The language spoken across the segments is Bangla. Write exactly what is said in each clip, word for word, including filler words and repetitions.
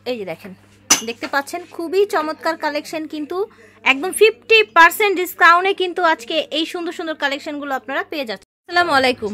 এই যে দেখেন, দেখতে পাচ্ছেন খুবই চমৎকার কালেকশন, কিন্তু একদম ফিফটি পার্সেন্ট ডিসকাউন্টে কিন্তু আজকে এই সুন্দর সুন্দর কালেকশনগুলো আপনারা পেয়ে যাচ্ছেন। আসসালামু আলাইকুম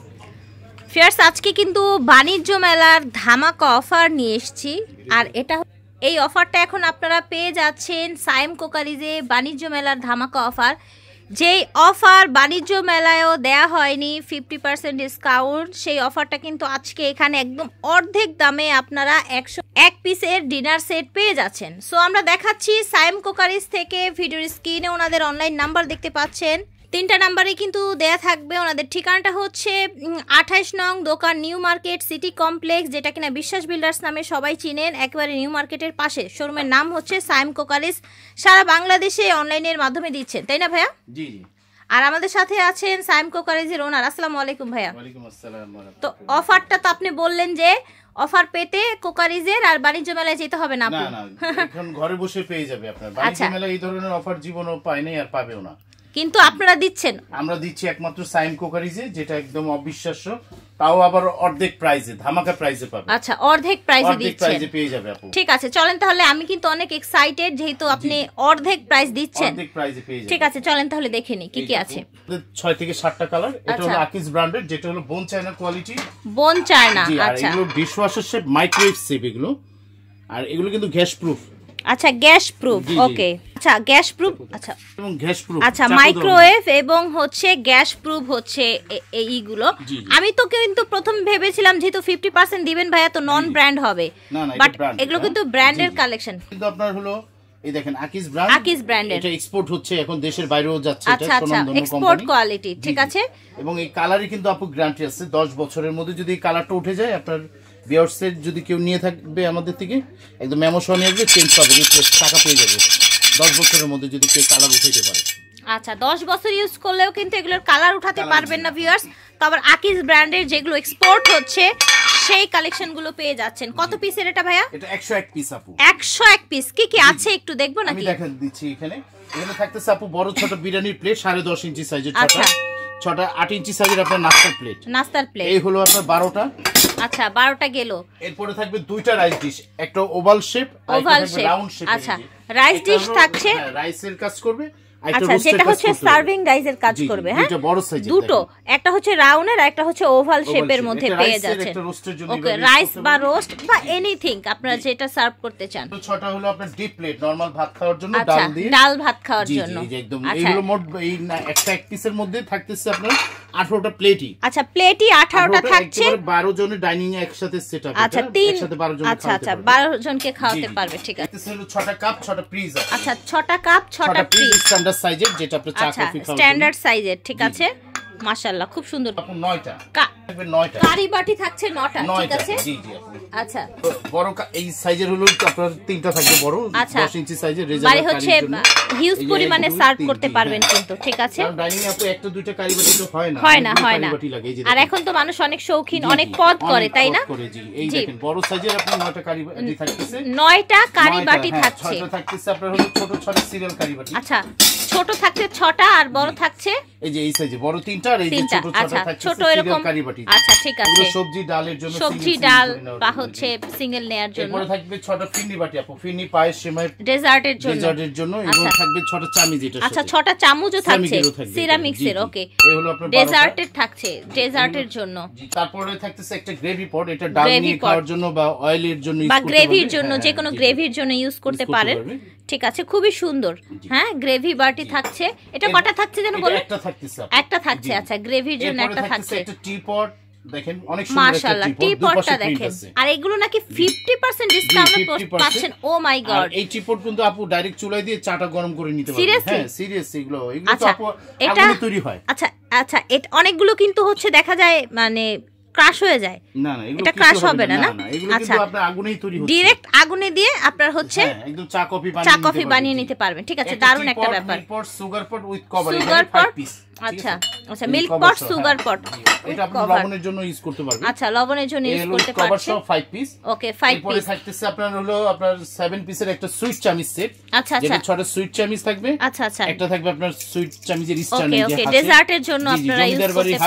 ফিয়ার্স, আজকে কিন্তু বাণিজ্য মেলার ধামাকা অফার নিয়ে এসেছি। আর এটা এই অফারটা এখন আপনারা পেয়ে যাচ্ছেন সাইম কোকারিজে বাণিজ্য মেলার ধামাকা অফার, যেই অফার বাণিজ্য মেলায়ও দেয়া হয়নি ফিফটি পার্সেন্ট ডিসকাউন্ট, সেই অফারটা কিন্তু আজকে এখানে একদম অর্ধেক দামে আপনারা একশো এক পিসের ডিনার সেট পেয়ে যাচ্ছেন। সো আমরা দেখাচ্ছি সাইম কোকারিজ থেকে, ভিডিওর স্ক্রিনে ওনাদের অনলাইন নাম্বার দেখতে পাচ্ছেন, তিনটা নাম্বারে কিন্তু দেয়া থাকবে। ওনাদের ঠিকানাটা হচ্ছে আঠাইশ নং দোকান, নিউ মার্কেট সিটি কমপ্লেক্স, যেটা কিনা বিশ্বাস বিল্ডার্স নামে সবাই চিনেন, একেবারে নিউ মার্কেটের পাশে। শোরুমের নাম হচ্ছে সাইম কোকারিজ, সারা বাংলাদেশে অনলাইনের মাধ্যমে দিচ্ছেন, তাই না ভাইয়া? জি জি। আর আমাদের সাথে আছেন সাইম কোকারিজের ওনার। আসসালামু আলাইকুম ভাইয়া। ওয়ালাইকুম আসসালাম। তো অফারটা তো আপনি বললেন যে অফার পেতে কোকারিজের আর বাণিজ্য মেলায় যেতে হবে না, না না, এখন ঘরে বসে পেয়ে যাবে আপনার। বাণিজ্য মেলায় এই ধরনের অফার জীবনেও পায় নাই আর পাবেও না, কিন্তু আপনারা দিচ্ছেন। আমরা দিচ্ছি একমাত্র সাইম কোকারিজে, যেটা একদম অবিশ্বাস্য, তাও আবার অর্ধেক প্রাইসে, ধামাকা প্রাইসে পাবে। আচ্ছা, অর্ধেক প্রাইসে দিচ্ছেন, অর্ধেক প্রাইসে পেয়ে যাবে আপু। ঠিক আছে, চলেন তাহলে, আমি কিন্তু অনেক এক্সাইটেড যেহেতু আপনি অর্ধেক প্রাইস দিচ্ছেন। অর্ধেক প্রাইসে পেয়ে যাবে। ঠিক আছে, চলেন তাহলে দেখে নি কি কি আছে। ছয় থেকে সাতটা কালার। এটা হলো আকিজ ব্র্যান্ডের, যেটা হলো bone china quality. Bone china, আচ্ছা। এগুলো ডিশওয়াশার শেপ, মাইক্রোওয়েভ শেপ এগুলো, আর এগুলো কিন্তু গ্যাস প্রুফ। আচ্ছা, গ্যাস প্রুফ, ওকে। আচ্ছা, গ্যাস প্রুফ, আচ্ছা, এবং গ্যাস প্রুফ। আচ্ছা, মাইক্রোওয়েভ এবং হচ্ছে গ্যাস প্রুফ হচ্ছে এইগুলো। আমি তো কিন্তু প্রথম ভেবেছিলাম যেহেতু ফিফটি পার্সেন্ট দিবেন ভাইয়া, তো নন ব্র্যান্ড হবে, বাট এগুলো কিন্তু ব্র্যান্ডের কালেকশন। কিন্তু আপনার হলো এই দেখেন আকিজ ব্র্যান্ড, আকিজ ব্র্যান্ডের, এটা এক্সপোর্ট হচ্ছে এখন দেশের বাইরেও যাচ্ছে। আচ্ছা আচ্ছা, এক্সপোর্ট কোয়ালিটি, ঠিক আছে। এবং এই কালারই কিন্তু আপু গ্যারান্টি আছে দশ বছরের মধ্যে, যদি এই কালারটা উঠে যায় আপনার ভিউয়ার্সের, যদি কেউ নিয়ে থাকবে আমাদের থেকে, একদম মেমো সহ নিয়ে আসবে, চেঞ্জ পাবে, রিপ্লেস টাকা পেয়ে যাবে দশ বছরের মধ্যে যদি কেউ কালার উঠাইতে পারে। আচ্ছা, দশ বছর ইউজ করলেও কিন্তু এগুলোর কালার উঠাতে পারবেন না ভিউয়ার্স। তো আবার আকিজ ব্র্যান্ডের যেগুলো এক্সপোর্ট হচ্ছে সেই কালেকশনগুলো পেয়ে যাচ্ছেন। কত পিসের এটা ভাইয়া? এটা একশো এক পিস আপু। একশো এক পিস। কি কি আছে একটু দেখবো নাকি? আমি দেখাই দিচ্ছি। এখানে এখানে থাকতেছে আপু বড় ছোট বিরিয়ানির প্লেট, সাড়ে দশ ইঞ্চি সাইজের, ছটা ছটা আট ইঞ্চি সাইজের আপনার নাস্তার প্লেট। নাস্তার প্লেট এই হলো আপনার বারোটা। আচ্ছা, বারোটা গেল। এরপরে থাকবে দুইটা রাইস ডিশ, একটা ওভাল শেপ আর একটা রাউন্ড শেপ। আচ্ছা, রাইস ডিশ থাকছে, রাইসের কাজ করবে। আচ্ছা, যেটা হচ্ছে সার্ভিং রাইসের কাজ করবে। হ্যাঁ, দুটো বড় সাইজের, দুটো, একটা হচ্ছে রাউন্ডের আর একটা হচ্ছে ওভাল শেপের মধ্যে পেয়ে যাচ্ছেন। ওকে, রাইস বা রোস্ট বা এনিথিং আপনারা যেটা সার্ভ করতে চান। ছটা হলো আপনার ডিপ প্লেট, নরমাল ভাত খাওয়ার জন্য, ডাল দিয়ে, ডাল ভাত খাওয়ার জন্য। জি জি, একদম। এইগুলো মোট এই একটা এক পিসের মধ্যে থাকতেছে আপনার আঠারোটা প্লেটই। আচ্ছা, প্লেটই আঠারোটা থাকছে, বারো জনের ডাইনিং এ একসাথে সেটআপ। আচ্ছা, তিন একসাথে বারো জন। আচ্ছা আচ্ছা, বারো জনকে খাওয়াতে পারবে, ঠিক আছে। এটা হলো ছটা কাপ, ছটা ফ্রিজ। আচ্ছা, ছটা কাপ, ছটা ফ্রিজ, স্ট্যান্ডার্ড সাইজের, যেটা আপনি চা কফি খাওয়ার, স্ট্যান্ডার্ড সাইজের, ঠিক আছে। মাশাআল্লাহ, খুব সুন্দর। নয়টা থাকবে, নয়টা কারি বাটি থাকছে, নয়টা, ঠিক আছে। জি জি। আচ্ছা, বড় এই সাইজের হলো আপনার তিনটা থাকবে বড়, দশ ইঞ্চি সাইজের, রেজাল্ট হচ্ছে হিউজ পরিমাণে সার্ভ করতে পারবেন কিন্তু, ঠিক আছে। কারণ ডাইনিং এ আপু একটা দুইটা কারি বাটি তো হয় না, হয় না হয় না। আর এখন তো মানুষ অনেক শৌখিন, অনেক পদ করে, তাই না? জি, এই দেখেন বড় সাইজের আপনার নয়টা কারি বাটি থাকতেছে, নয়টা কারি বাটি থাকছে। ছয়টা থাকতেছে আপনার হলো ছোট ছয়টা সিরিয়াল কারি বাটি। আচ্ছা, ছোট থাকছে ছটা আর বড় থাকছে এই যে এই সাইজে বড় তিনটা, আর এই যে ছোট ছয়টা থাকছে ছোট এরকম কারি বাটি। আচ্ছা, ঠিক আছে। সবজি ডালের জন্য, সবজি ডাল বা হচ্ছে সিঙ্গেল নেয়ার জন্য। এরপর থাকবে ছটা ফিরনি বাটি আপু, ফিরনি পায়েস সেমাই ডেজার্টের জন্য, ডেজার্টের জন্য। এবং থাকবে ছটা চামচ, এটা আচ্ছা, ছটা চামচও থাকছে সিরামিক্সের। ওকে, এই হলো আপনার ডেজার্টের থাকছে, ডেজার্টের জন্য। তারপরে থাকতেছে একটা গ্রেভি পট, এটা ডাল নিয়ে খাওয়ার জন্য বা অয়েলের জন্য বা গ্রেভির জন্য, যে কোনো গ্রেভির জন্য ইউজ করতে পারেন, ঠিক আছে। খুবই সুন্দর। হ্যাঁ, গ্রেভি বাটি থাকছে। এটা কটা থাকছে যেন বলেন? একটা থাকতেছে, একটা থাকছে। আচ্ছা, গ্রেভির জন্য একটা থাকছে। একটা টি পট দেখেন, অনেক সুন্দর একটা মাশাআল্লাহ, টি পটটা দেখেন। আর এগুলো নাকি ফিফটি পার্সেন্ট ডিসকাউন্টে পাচ্ছেন। Oh my God. এই টি পট কিন্তু আপু ডাইরেক্ট চুলায় দিয়ে চাটা গরম করে নিতে পারবেন। হ্যাঁ, সিরিয়াসলি, এগুলো এগুলো তো আপু আগুনে তৈরি হয়। আচ্ছা আচ্ছা, এটা অনেকগুলো কিন্তু হচ্ছে দেখা যায় মানে ক্রাশ হয়ে যায়। না না, এগুলো এটা ক্রাশ হবে না, না? এগুলো কিন্তু আপনার আগুনেই তৈরি হচ্ছে, ডাইরেক্ট আগুনে দিয়ে আপনার হচ্ছে একদম চা কফি বানিয়ে চা কফি বানিয়ে নিতে পারবেন, ঠিক আছে। দারুণ একটা ব্যাপার। Pot, sugar pot with cover, sugar pot, আচ্ছা আচ্ছা, মিল্ক পট, সুগার পট, এটা আপনি লবণের জন্য ইউজ করতে পারবেন। আচ্ছা, লবণের জন্য ইউজ করতে পারবেন। কভার সহ পাঁচ পিস। ওকে, পাঁচ পিস। এরপরে থাকতেছে আপনার হলো আপনার সাত পিসের একটা সুইট চামিচ সেট। আচ্ছা আচ্ছা, যেটা ছয়টা সুইট চামিচ থাকবে। আচ্ছা আচ্ছা, একটা থাকবে আপনার সুইট চামিচের স্ট্যান্ড, ওকে ওকে, ডেজার্টের জন্য আপনারা ইউজ করতে পারেন।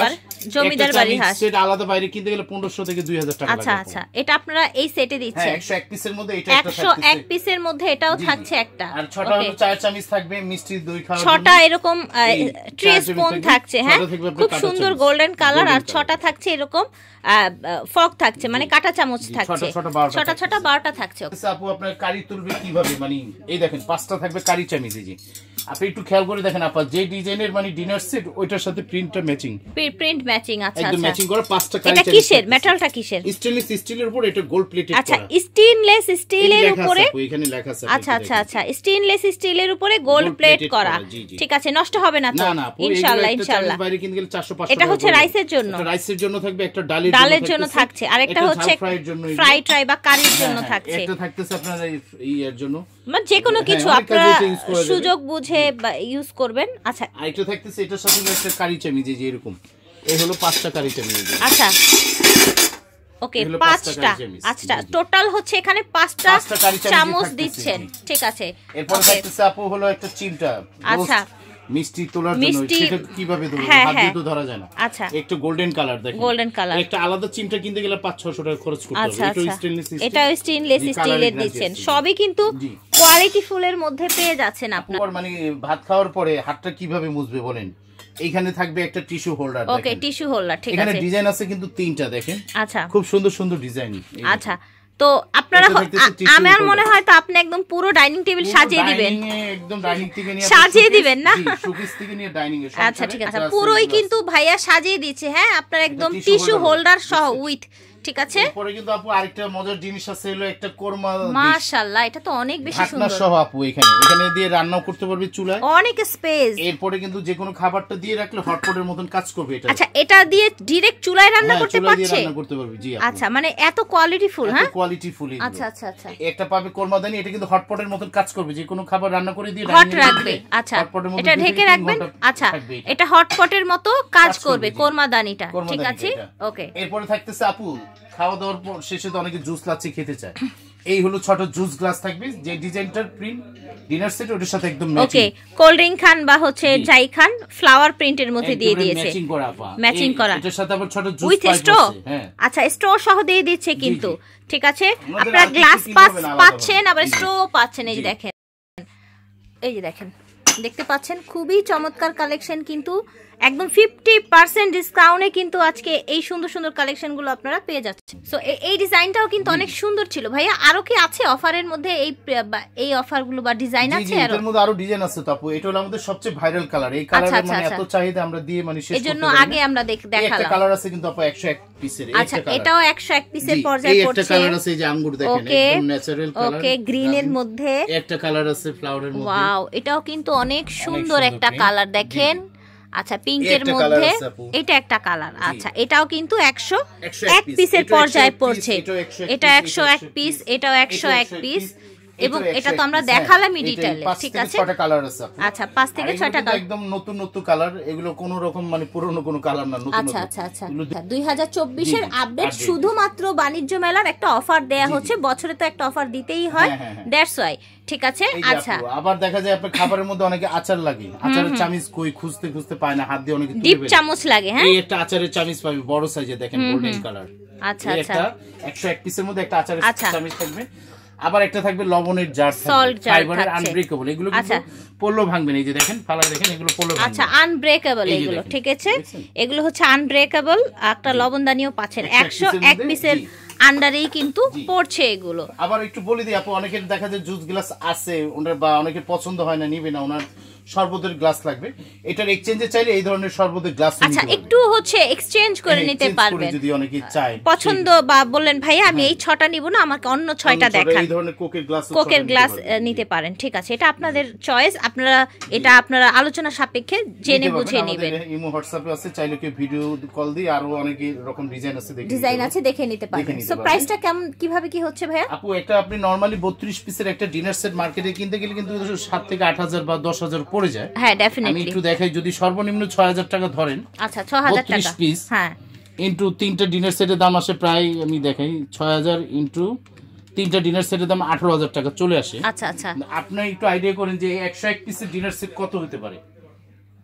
জমিদার বাড়ি হাঁস সেট আলাদা বাইরে কিনতে গেলে পনেরোশো থেকে দুই হাজার টাকা লাগে। আচ্ছা আচ্ছা, এটা আপনারা এই সেটে দিচ্ছেন। হ্যাঁ, একশো এক পিসের মধ্যে এটা একটা থাকছে, একশো এক পিসের মধ্যে এটাও থাকছে একটা। আর ছটা হলো চার চামচ থাকবে মিষ্টি দই খাওয়ার জন্য। ছটা এরকম ট্রে স্পুন থাকছে, হ্যাঁ খুব সুন্দর গোল্ডেন কালার। আর ছটা থাকছে এরকম ফক থাকছে, মানে কাটা চামচ থাকছে, ছটা ছটা বারোটা থাকছে। আপু আপনার কারি তুলবে কিভাবে, মানে এই দেখেন পাঁচটা থাকবে কারি চামচ। এই যে আপনি একটু খেয়াল করে দেখেন আপা, যে ডিজাইনের মানে ডিনার সেট ওইটার সাথে প্রিন্টটা ম্যাচিং, প্রিন্ট ম্যাচিং। আচ্ছা একদম আচ্ছা, ম্যাচিং করা পাঁচটা কারি এটা চামচ। কিসের মেটালটা কিসের? স্টেনলেস স্টিলের উপর এটা গোল্ড প্লেটেড করা। আচ্ছা, স্টেনলেস স্টিলের উপরে, এখানে লেখা আছে। আচ্ছা আচ্ছা আচ্ছা, স্টেনলেস স্টিলের উপরে গোল্ড প্লেট করা, ঠিক আছে, নষ্ট হবে না তো? ইনশাআল্লাহ ইনশাআল্লাহ। বাইরে কিনতে গেলে চারশো পাঁচশো। এটা হচ্ছে রাইসের জন্য, একটা রাইসের জন্য থাকবে, একটা ডালের ডালের জন্য থাকছে, আর একটা হচ্ছে ফ্রাই ট্রাই বা কারির জন্য থাকছে। এটা থাকতেছে আপনার এই এর জন্য, মানে যে কোনো কিছু আপনারা সুযোগ বুঝে ইউজ করবেন। আচ্ছা, আরেকটা থাকতেছে এটার সাথে একটা কারি চামচ, যে এরকম এই হলো পাঁচটা কারি চামচ। আচ্ছা ওকে, পাঁচটা। আচ্ছা, টোটাল হচ্ছে এখানে পাঁচটা চামচ দিচ্ছেন, ঠিক আছে। এরপর থাকতেছে আপু হলো একটা চিমটা। আচ্ছা, মিষ্টি তোলার জন্য সেটা কিভাবে ধরবো, হাত দিয়ে তো ধরা যায় না। আচ্ছা, একটু গোল্ডেন কালার দেখেন, গোল্ডেন কালার। একটা আলাদা চিমটা কিনতে গেলে পাঁচ ছশো টাকা খরচ করতে হবে। এটা স্টেনলেস স্টিল, এটা স্টেনলেস স্টিলের দিচ্ছেন। সবই কিন্তু কোয়ালিটি ফুলের মধ্যে পেয়ে যাচ্ছেন আপনারা। মানে ভাত খাওয়ার পরে হাতটা কিভাবে মুছবে বলেন, এইখানে থাকবে একটা tissue holder. Okay, tissue holder, ঠিক আছে। এখানে ডিজাইন আছে কিন্তু তিনটা, দেখেন। আচ্ছা, খুব সুন্দর সুন্দর ডিজাইন। আচ্ছা, তো আপনারা, আমার মনে হয় তো আপনি একদম পুরো ডাইনিং টেবিল সাজিয়ে দিবেন, একদম ডাইনিং থেকে নিয়ে সাজিয়ে দিবেন না? শোকেস থেকে নিয়ে ডাইনিং এ। আচ্ছা ঠিক আছে, পুরোই কিন্তু ভাইয়া সাজিয়ে দিচ্ছে। হ্যাঁ, আপনার একদম টিস্যু হোল্ডার সহ উইথ, ঠিক আছে। পরে কিন্তু আপু আরেকটা মজার জিনিস আছে, হলো একটা কোরমা। মাশাআল্লাহ, এটা তো অনেক বেশি সুন্দর। ঢাকনা সহ আপু, এখানে এখানে দিয়ে রান্নাও করতে পারবে চুলায়, অনেক স্পেস। এরপরে কিন্তু যে কোনো খাবারটা দিয়ে রাখলে হটপটের মতন কাজ করবে এটা। আচ্ছা, এটা দিয়ে ডাইরেক্ট চুলায় রান্না করতে পারছে? রান্না করতে পারবে, জি আপু। আচ্ছা, মানে এত কোয়ালিটি ফুল। হ্যাঁ, কোয়ালিটি ফুল। আচ্ছা আচ্ছা আচ্ছা, একটা পাবে কোরমাদানি, এটা কিন্তু হটপটের মতন কাজ করবে, যে কোনো খাবার রান্না করে দিয়ে হট রাখবে। আচ্ছা, এটা ঢেকে রাখবেন। আচ্ছা, এটা হটপটের মতো কাজ করবে কোরমাদানিটা, ঠিক আছে। ওকে, এরপরে থাকতেছে আপু খাওয়া দাওয়ার পর শেষে তো অনেকে জুস লাচ্ছি খেতে চায়, এই হলো ছোট জুস গ্লাস থাকবে, যে ডিজাইনটার প্রিন্ট ডিনার সেট ওটার সাথে একদম ম্যাচিং। ওকে, কোল্ড ড্রিঙ্ক খান বা হচ্ছে যাই খান, ফ্লাওয়ার প্রিন্টের মধ্যে দিয়ে দিয়েছে, ম্যাচিং করা আপা, ম্যাচিং করা। এটার সাথে আবার ছোট জুস উইথ স্ট্র। হ্যাঁ, আচ্ছা, স্ট্র সহ দিয়ে দিচ্ছে কিন্তু, ঠিক আছে। আপনারা গ্লাস পাচ্ছেন, আবার স্ট্র পাচ্ছেন। এই যে দেখেন, এই যে দেখেন, দেখতে পাচ্ছেন খুবই চমৎকার কালেকশন, কিন্তু একদম ফিফটি পার্সেন্ট ডিসকাউন্টে কিন্তু আজকে এই সুন্দর সুন্দর কালেকশন গুলো আপনারা পেয়ে যাচ্ছেন। সো এই ডিজাইনটাও কিন্তু অনেক সুন্দর ছিল। ভাইয়া আরো কি আছে অফারের মধ্যে? এই এই অফার গুলো বা ডিজাইন আছে আরো? এর মধ্যে আরো ডিজাইন আছে তো আপু, এটা হলো আমাদের সবচেয়ে ভাইরাল কালার। এই কালারের মানে এত চাহিদা আমরা দিয়ে মানে শেষ করতে পারি না, এজন্য আগে আমরা দেখালাম। একটা কালার আছে কিন্তু আপু একশো এক পিসের। আচ্ছা, এটাও একশো এক পিসের পর্যায়ে পড়ছে। একটা কালার আছে, এই যে আঙ্গুর দেখেন, একদম ন্যাচারাল কালার। ওকে, গ্রিন এর মধ্যে একটা কালার আছে, ফ্লাওয়ারের মধ্যে। ওয়াও, এটাও কিন্তু অনেক সুন্দর একটা কালার, দেখেন। আচ্ছা, পিঙ্কের মধ্যে এটা একটা কালার। আচ্ছা, এটাও কিন্তু একশো এক পিসের পর্যায়ে পড়ছে। এটা একশো এক পিস, এটাও একশো এক পিস, এবং এটা তো আমরা দেখালামই ডিটেইলে, ঠিক আছে। ছয়টা কালার আছে। আচ্ছা, পাঁচ থেকে ছয়টা কালার, একদম নতুন নতুন কালার, এগুলো কোনো রকম মানে পুরনো কোনো কালার না, নতুন। আচ্ছা আচ্ছা আচ্ছা, দুই হাজার চব্বিশ এর আপডেট। শুধুমাত্র বাণিজ্য মেলার একটা অফার দেয়া হচ্ছে, বছরে তো একটা অফার দিতেই হয়, দ্যাটস ওয়াই, ঠিক আছে। আচ্ছা, আবার দেখা যায় আপনার খাবারের মধ্যে অনেকে আচার লাগে, আচারের চামচ কই খুঁজতে খুঁজতে পায় না, হাত দিয়ে অনেকে ডিপ চামচ লাগে। হ্যাঁ, এই একটা আচারের চামচ পাবে বড় সাইজে, দেখেন গোল্ডেন কালার। আচ্ছা আচ্ছা, একশো এক পিসের মধ্যে একটা আচারের চামচ থাকবে। আবার একটা থাকবে লবণের জার, ফাইবারের আনব্রেকেবল, এগুলো কিন্তু পড়লো ভাঙবে না। এই যে দেখেন ফালা, দেখেন এগুলো পড়লো ভাঙবে। আচ্ছা, আনব্রেকেবল এগুলো, ঠিক আছে। এগুলো হচ্ছে আনব্রেকেবল। একটা লবণদানিও পাচ্ছেন একশো এক পিসের আন্ডারেই কিন্তু পড়ছে এগুলো। আবার একটু বলে দিই আপু, অনেকের দেখা যায় জুস গ্লাস আছে ওনার, বা অনেকের পছন্দ হয় না, নিবে না, ওনার শরবতের গ্লাস লাগবে, এটার এক্সচেঞ্জে চাইলে এই ধরনের শরবতের গ্লাস নিতে পারবেন। আচ্ছা, একটু হচ্ছে এক্সচেঞ্জ করে নিতে পারবেন যদি অনেকে চায়, পছন্দ বা বললেন ভাইয়া আমি এই ছটা নিব না, আমাকে অন্য ছয়টা দেখান, এই ধরনের কোকের গ্লাস কোকের গ্লাস নিতে পারেন, ঠিক আছে। এটা আপনাদের চয়েস, আপনারা এটা আপনারা আলোচনা সাপেক্ষে জেনে বুঝে নেবেন। ইমো হোয়াটসঅ্যাপে আছে, চাইলে কি ভিডিও কল দিয়ে আরো অনেক রকম ডিজাইন আছে, দেখে ডিজাইন আছে, দেখে নিতে পারবেন। সো প্রাইসটা কেমন কিভাবে কি হচ্ছে ভাইয়া? আপু, এটা আপনি নরমালি বত্রিশ পিসের একটা ডিনার সেট মার্কেটে কিনতে গেলে কিন্তু সাত থেকে আট হাজার বা দশ হাজার পড়ে যায়। হ্যাঁ, আমি একটু দেখাই, যদি সর্বনিম্ন ছয় হাজার টাকা ধরেন, আচ্ছা ছয় হাজার টাকা পিস, হ্যাঁ, ইনটু তিনটা ডিনার সেটের দাম আসে প্রায়, আমি দেখাই, ছয় হাজার ইনটু তিনটা ডিনার সেটের দাম আঠারো হাজার টাকা চলে আসে। আচ্ছা আচ্ছা, আপনি একটু আইডিয়া করেন যে একশো এক পিসের ডিনার সেট কত হতে পারে।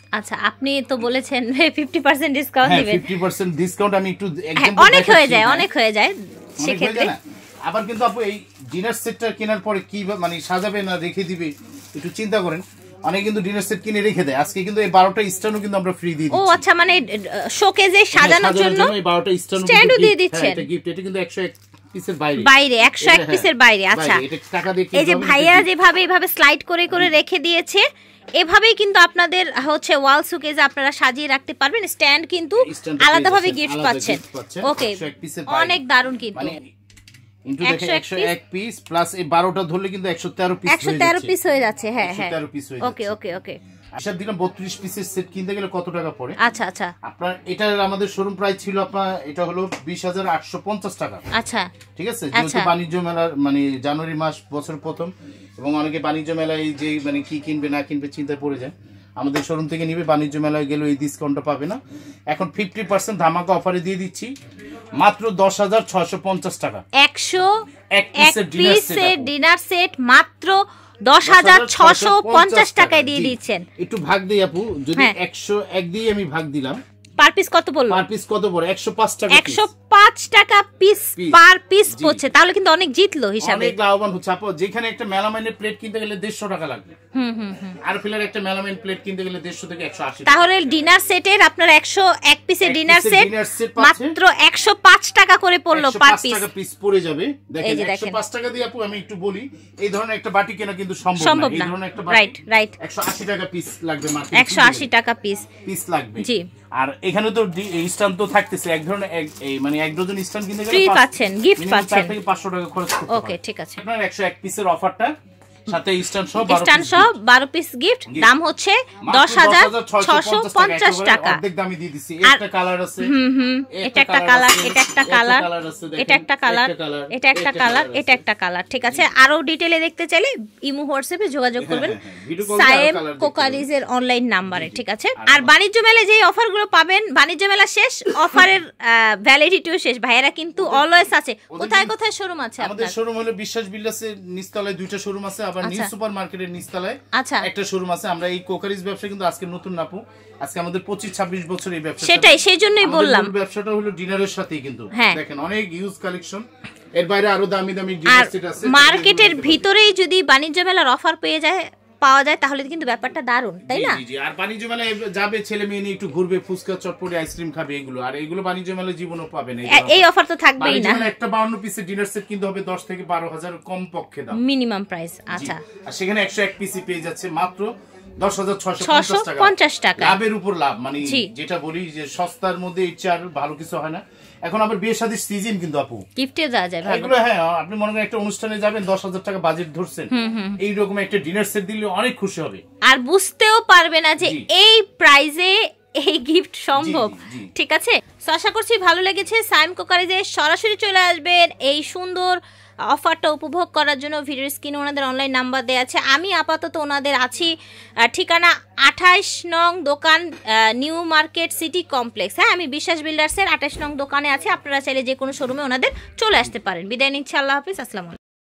আচ্ছা, আপনি তো বলেছেন ফিফটি পার্সেন্ট ডিসকাউন্ট দিবেন। ফিফটি পার্সেন্ট ডিসকাউন্ট আমি একটু অনেক হয়ে যায়, অনেক হয়ে যায় সেক্ষেত্রে। আবার কিন্তু আপু এই ডিনার সেটটা কেনার পরে কি মানে সাজাবে না রেখে দিবে একটু চিন্তা করেন। অনেকে কিন্তু ডিনার সেট কিনে রেখে দেয়। আজকে কিন্তু এই বারোটা স্ট্যান্ডও কিন্তু আমরা ফ্রি দিয়ে দিচ্ছি। ও আচ্ছা, মানে শোকেজে সাজানোর জন্য এই বারোটা স্ট্যান্ডও দিয়ে দিচ্ছেন। এটা গিফট, এটা কিন্তু একশো এক পিসের বাইরে, বাইরে একশো এক পিসের বাইরে। আচ্ছা, এটা টাকা দিয়ে এই যে ভাইয়ারা যেভাবে এইভাবে স্লাইড করে করে রেখে দিয়েছে, এভাবেই কিন্তু আপনাদের হচ্ছে ওয়াল শোকেজে আপনারা সাজিয়ে রাখতে পারবেন। স্ট্যান্ড কিন্তু আলাদাভাবে গিফট পাচ্ছেন। ওকে, অনেক দারুণ কিন্তু। কিন্তু দেখেন একশো এক পিস প্লাস এই বারোটা ধরলে কিন্তু একশো তেরো পিস একশো তেরো পিস হয়ে যাচ্ছে। হ্যাঁ হ্যাঁ, তেরো পিস হয়ে যাচ্ছে। ওকে ওকে ওকে। আচ্ছা, দিলাম বত্রিশ পিসের সেট কিনতে গেলে কত টাকা পড়ে? আচ্ছা আচ্ছা, আপনার এটার আমাদের শোরুম প্রাইস ছিল আপনার এটা হলো বিশ হাজার আটশো পঞ্চাশ টাকা। আচ্ছা, ঠিক আছে। যেহেতু বাণিজ্য মেলার মানে জানুয়ারি মাস বছর প্রথম, এবং অনেকে বাণিজ্য মেলায় যে মানে কি কিনবে না কিনবে চিন্তায় পড়ে যায়, আমাদের শোরুম থেকে নিবে, বাণিজ্য মেলায় গেলে এই ডিসকাউন্টটা পাবে না। এখন ফিফটি পার্সেন্ট ধামাকা অফারে দিয়ে দিচ্ছি মাত্র দশ হাজার ছয়শো পঞ্চাশ টাকা। একশো এক পিসের ডিনার সেট মাত্র দশ হাজার ছশো পঞ্চাশ টাকায় দিয়ে দিচ্ছেন। একটু ভাগ দিই আপু, যদি একশো এক দিয়ে আমি ভাগ দিলাম, পার পিস কত বলবো? পার পিস কত পড়ে? একশো পাঁচ টাকা। একশো পাঁচ টাকা পিস পার পিস পড়ছে, তাহলে কিন্তু অনেক জিতলো হিসাবে, অনেক লাভবান হচ্ছে আপু। যেখানে একটা মেলামাইনের প্লেট কিনতে গেলে দেড়শো টাকা লাগবে, হুম হুম হুম, আর ফিলার একটা মেলামাইন প্লেট কিনতে গেলে দেড়শো থেকে একশো আশি। তাহলে ডিনার সেটের আপনার একশো এক পিসের ডিনার সেট মাত্র একশো পাঁচ টাকা করে পড়লো পার পিস। টাকা পিস পড়ে যাবে। দেখেন একশো পাঁচ টাকা দিয়ে আপু আমি একটু বলি, এই ধরনের একটা বাটি কেনা কিন্তু সম্ভব না। এই ধরনের একটা বাটি রাইট রাইট একশো আশি টাকা পিস লাগবে, মাত্র একশো আশি টাকা পিস পিস লাগবে। জি, আর এখানে তো স্ট্যান্ড তো থাকতেছে এক ধরনের, মানে এক ডজন স্ট্যান্ড কিনতে গেলে ফ্রি পাচ্ছেন, গিফট পাচ্ছেন, থেকে পাঁচশো টাকা খরচ করতে হবে। ওকে, ঠিক আছে। আপনার একশো এক পিসের অফারটা সাথে স্ট্যান্ড সহ স্ট্যান্ড সহ বারো পিস গিফট, দাম হচ্ছে দশ হাজার ছয়শো পঞ্চাশ টাকা। অর্ধেক দামে দিয়ে দিছি। একটা কালার আছে, হুম হুম, এটা একটা কালার, এটা একটা কালার, এটা একটা কালার, এটা একটা কালার, এটা একটা কালার। ঠিক আছে, আরো ডিটেইলে দেখতে চাইলে ইমো হোয়াটসঅ্যাপে যোগাযোগ করবেন সায়েম কোকারিজ এর অনলাইন নম্বরে। ঠিক আছে। আর বাণিজ্য মেলায় যে অফারগুলো পাবেন, বাণিজ্য মেলা শেষ, অফারের ভ্যালিডিটিও শেষ। ভাইয়েরা কিন্তু অলওয়েজ আছে। কোথায় কোথায় শোরুম আছে আপনাদের? আমাদের শোরুম হলো বিশ্বাস বিল্ডার্সের নিচতলায় দুইটা শোরুম আছে, আবার নিউ সুপার মার্কেটের নিচতলায় একটা শোরুম আছে। আমরা এই কোকারিজ ব্যবসা কিন্তু আজকে নতুন না আপু, আজকে আমাদের পঁচিশ ছাব্বিশ বছর এই ব্যবসা। সেটাই, সেই জন্যই বললাম ব্যবসাটা হলো ডিনারের সাথেই কিন্তু। দেখেন অনেক ইউজ কালেকশন, এর বাইরে আরো দামি দামি ডিনার সেট আছে। মার্কেটের ভিতরেই যদি বাণিজ্য মেলার অফার পেয়ে যায় পাওয়া যায় তাহলে কিন্তু ব্যাপারটা দারুণ, তাই না? জি জি। আর বাণিজ্য মেলায় যাবে ছেলে মেয়ে নিয়ে একটু ঘুরবে, ফুচকা চটপটি আইসক্রিম খাবে, এগুলো আর এগুলো বাণিজ্য মেলায় জীবনও পাবে না। এই অফার তো থাকবেই না। একটা বাউন্ন পিসের ডিনার সেট কিন্তু হবে দশ থেকে বারো হাজার কম পক্ষে দাম, মিনিমাম প্রাইস। আচ্ছা, আর সেখানে একশো এক পিসি পেয়ে যাচ্ছে মাত্র দশ হাজার ছয়শো পঞ্চাশ টাকা। লাভের উপর লাভ, মানে যেটা বলি যে সস্তার মধ্যে এর চেয়ে আর ভালো কিছু হয় না। এখন আবার বিয়ে শাদীর সিজন কিন্তু আপু গিফটে দেওয়া যায় এগুলো। হ্যাঁ, আপনি মনে করেন একটা অনুষ্ঠানে যাবেন, দশ হাজার টাকা বাজেট ধরছেন, এইরকম একটা ডিনার সেট দিলে অনেক খুশি হবে, আর বুঝতেও পারবে না যে এই প্রাইজে এই গিফট সম্ভব। ঠিক আছে, তো আশা করছি ভালো লেগেছে। সায়েম কোকারিজে সরাসরি চলে আসবেন এই সুন্দর অফারটা উপভোগ করার জন্য। ভিডিওর স্ক্রিনে ওনাদের অনলাইন নাম্বার দেওয়া আছে। আমি আপাতত ওনাদের আছি ঠিকানা আঠাইশ নং দোকান, নিউ মার্কেট সিটি কমপ্লেক্স। হ্যাঁ, আমি বিশ্বাস বিল্ডার্সের আঠাইশ নং দোকানে আছি। আপনারা চাইলে যে কোনো শোরুমে ওনাদের চলে আসতে পারেন। বিদায় নিচ্ছি, আল্লাহ হাফিজ, আসসালামু আলাইকুম।